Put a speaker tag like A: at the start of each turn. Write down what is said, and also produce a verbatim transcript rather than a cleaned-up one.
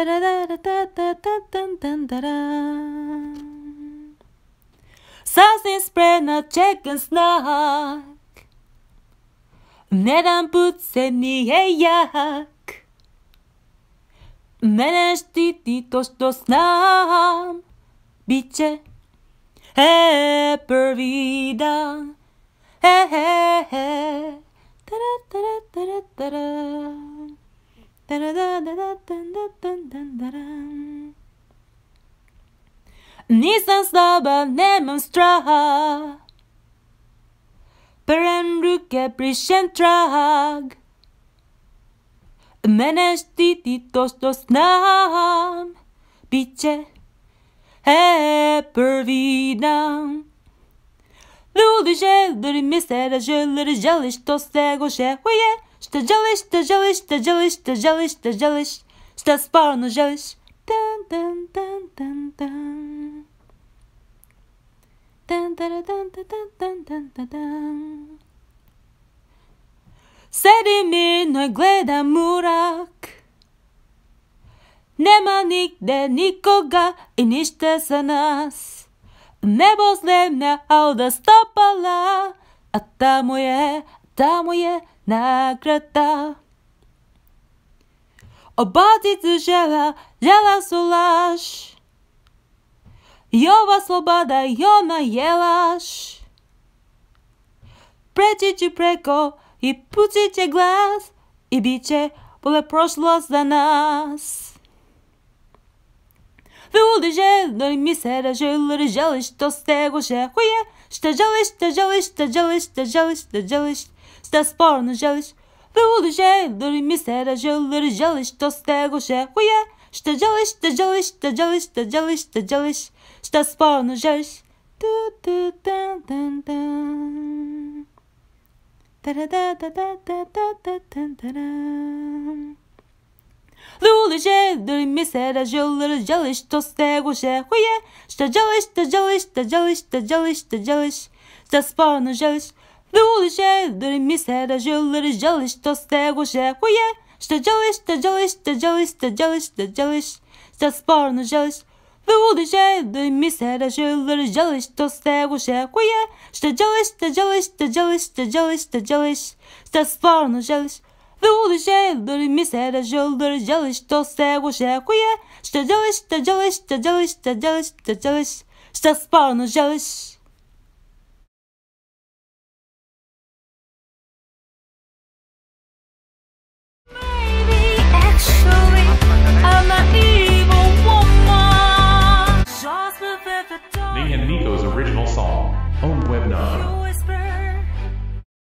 A: タラララタタタタンタンタラSomething spread a chicken snack Neden putseniye yak Menestiti tosto snam Biće He pervida He he he Tara tara tara tara Tara da da da dan da dan dan da Nissan staba nemam straha Perenruke priscentrag Menestiti tosto snam Biće He pervidam Ludi želir misera želir želiš to se go šehuje Šta želiš, šta želiš, šta želiš, šta želiš, šta želiš Šta stvarno želiš Tan tan tan tan tan Tan tan tan tan tan tan tan tan Sedim mirno i gledam murak Nema nigde nikoga i ništa za nas Nebo zemlja alda stopala A tamo je, tamo je nagrada Obaticu žela, žela su laž I ova sloboda i ona je laž Preći ću preko i pući će glas I bit će bolje prošlost za nas Ljudi želir misera želir želiš to se go šehuje Šta želiš, šta želiš, šta želiš, šta želiš, šta želiš Šta stvarno želiš Ljudi želir misera želir želiš to se go šehuje Šta želiš, šta želiš, šta želiš, šta želiš, šta želiš Šta stvarno želiš Tu tu tan tan tan Tara da da da da da da tan taram Ljudi želir misera želir želiš to se go šehuje Šta želiš, šta želiš, šta želiš, šta želiš, šta želiš Šta stvarno želiš Ljudi želir misera želir želiš to se go šehuje Šta želiš, šta želiš, šta želiš, šta želiš, šta želiš Šta stvarno želiš Ljudi želir misera želir želiš to se go šehuje Šta želiš, šta želiš, šta želiš, šta želiš, šta želiš Šta stvarno želiš Ljudi želir misera želir želiš to se go šehuje Šta želiš, šta želiš, šta želiš, šta želiš, šta želiš Šta stvarno želiš
B: Nate and Nico's original song, Home Web nine.